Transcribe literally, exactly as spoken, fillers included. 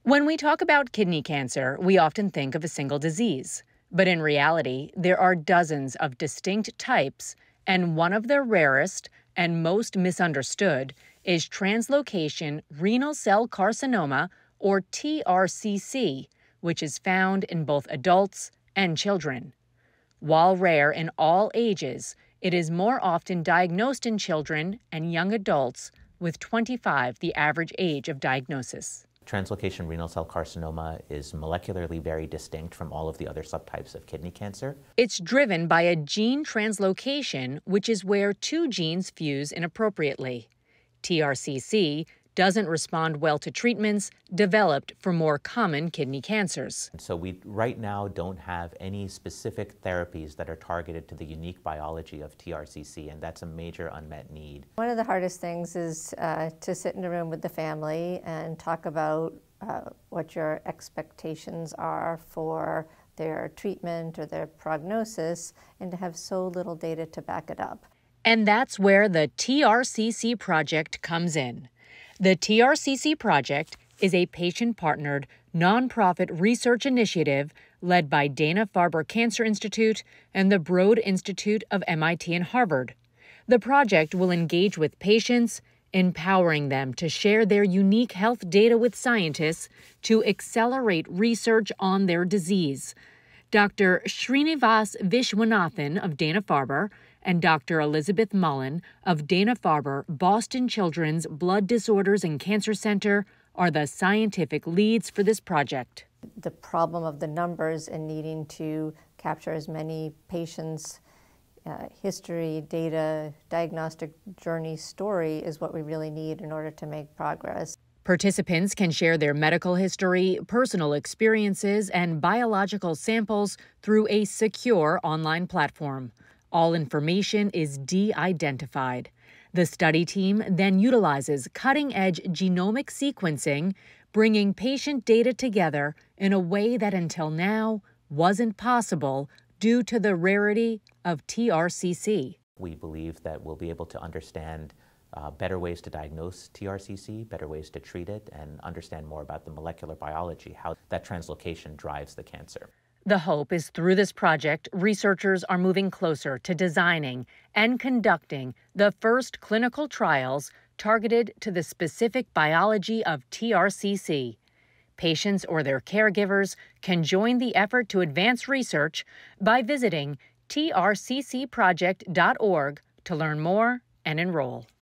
When we talk about kidney cancer, we often think of a single disease. But in reality, there are dozens of distinct types, and one of the rarest and most misunderstood is translocation renal cell carcinoma, or T R C C, which is found in both adults and children. While rare in all ages, it is more often diagnosed in children and young adults, with twenty-five the average age of diagnosis. Translocation renal cell carcinoma is molecularly very distinct from all of the other subtypes of kidney cancer. It's driven by a gene translocation, which is where two genes fuse inappropriately. T R C C doesn't respond well to treatments developed for more common kidney cancers. So we right now don't have any specific therapies that are targeted to the unique biology of T R C C, and that's a major unmet need. One of the hardest things is uh, to sit in a room with the family and talk about uh, what your expectations are for their treatment or their prognosis, and to have so little data to back it up. And that's where the T R C C project comes in. The T R C C project is a patient-partnered, nonprofit research initiative led by Dana-Farber Cancer Institute and the Broad Institute of M I T and Harvard. The project will engage with patients, empowering them to share their unique health data with scientists to accelerate research on their disease. Doctor Srinivas Vishwanathan of Dana-Farber and Doctor Elizabeth Mullen of Dana-Farber Boston Children's Blood Disorders and Cancer Center are the scientific leads for this project. The problem of the numbers and needing to capture as many patients' uh, history, data, diagnostic journey story is what we really need in order to make progress. Participants can share their medical history, personal experiences, and biological samples through a secure online platform. All information is de-identified. The study team then utilizes cutting-edge genomic sequencing, bringing patient data together in a way that until now wasn't possible due to the rarity of T R C C. We believe that we'll be able to understand uh, better ways to diagnose T R C C, better ways to treat it, and understand more about the molecular biology, how that translocation drives the cancer. The hope is through this project, researchers are moving closer to designing and conducting the first clinical trials targeted to the specific biology of T R C C. Patients or their caregivers can join the effort to advance research by visiting T R C C project dot org to learn more and enroll.